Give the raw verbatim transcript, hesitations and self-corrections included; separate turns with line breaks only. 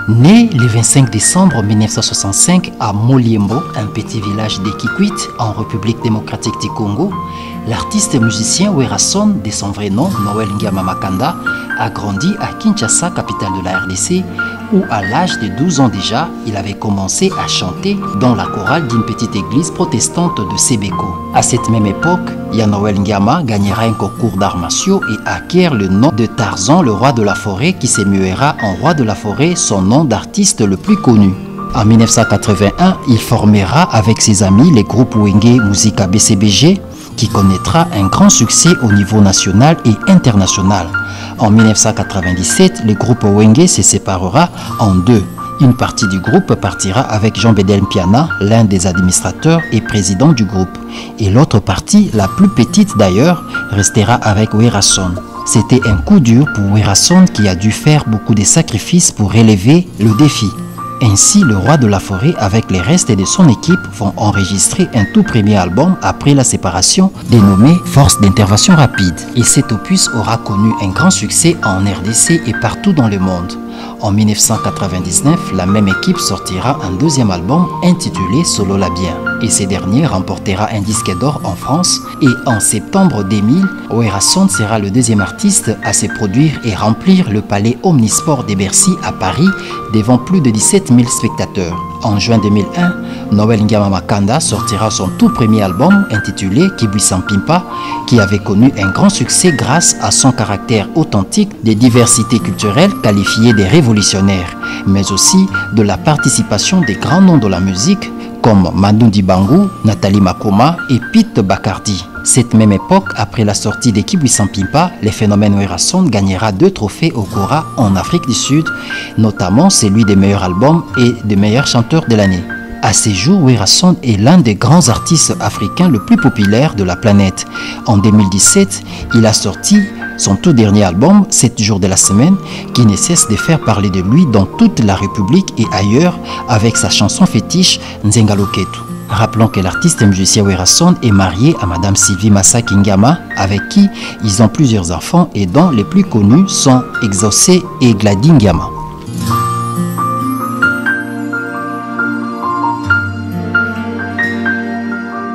Né le vingt-cinq décembre mille neuf cent soixante-cinq à Moliembo, un petit village de Kikwit en République démocratique du Congo, l'artiste musicien Werason, de son vrai nom Noël Ngiama Makanda, a grandi à Kinshasa, capitale de la R D C, où à l'âge de douze ans déjà, il avait commencé à chanter dans la chorale d'une petite église protestante de Sebeko. À cette même époque, Noël Ngiama gagnera un concours d'arts martiaux et acquiert le nom de Tarzan, le roi de la forêt, qui se muera en roi de la forêt, son nom d'artiste le plus connu. En mille neuf cent quatre-vingt-un, il formera avec ses amis les groupes Wenge Musica B C B G, qui connaîtra un grand succès au niveau national et international. En mille neuf cent quatre-vingt-dix-sept, le groupe Wenge se séparera en deux. Une partie du groupe partira avec Jean Bedel Mpiana, l'un des administrateurs et président du groupe. Et l'autre partie, la plus petite d'ailleurs, restera avec Werason. C'était un coup dur pour Werason qui a dû faire beaucoup de sacrifices pour relever le défi. Ainsi, le roi de la forêt avec les restes de son équipe vont enregistrer un tout premier album après la séparation dénommé Force d'intervention rapide. Et cet opus aura connu un grand succès en R D C et partout dans le monde. En mille neuf cent quatre-vingt-dix-neuf, la même équipe sortira un deuxième album intitulé Solo la Bien. Et ce dernier remportera un disque d'or en France. Et en septembre deux mille, Werason sera le deuxième artiste à se produire et remplir le palais Omnisport de Bercy à Paris devant plus de dix-sept mille spectateurs. En juin deux mille un, Noël Ngiama Makanda sortira son tout premier album intitulé Kibwisa Mpimpa, qui avait connu un grand succès grâce à son caractère authentique de diversité culturelle qualifiée de révolutionnaire, mais aussi de la participation des grands noms de la musique comme Manu Dibango, Nathalie Makoma et Pete Bacardi. Cette même époque, après la sortie de Kibwisa Mpimpa, le phénomène Werason gagnera deux trophées au Kora en Afrique du Sud, notamment celui des meilleurs albums et des meilleurs chanteurs de l'année. À ces jours, Werason est l'un des grands artistes africains le plus populaire de la planète. En deux mille dix-sept, il a sorti son tout dernier album, sept jours de la semaine, qui ne cesse de faire parler de lui dans toute la République et ailleurs avec sa chanson fétiche Nzenga Loketo. Rappelons que l'artiste et musicien Werason est marié à Madame Sylvie Masaki Ngiama, avec qui ils ont plusieurs enfants et dont les plus connus sont Exaucé et Gladys Ngiama.